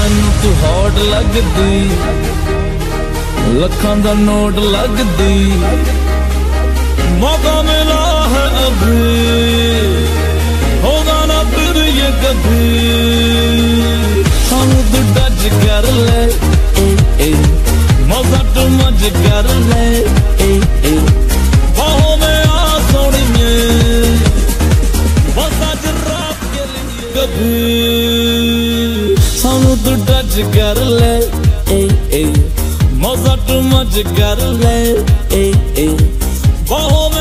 मैनू तू हॉट लगदी, लखां दा नोट लगदी, मौका मिला है अभी, होगा ना फिर ये कभी। सानू तू टच कर ले, मजा टू मज कर ले, बाहों में आ सोनिए, बस आज रात के लिए कभी। सानू तू टच कर ले, मजा टू मज कर ले, बाहों में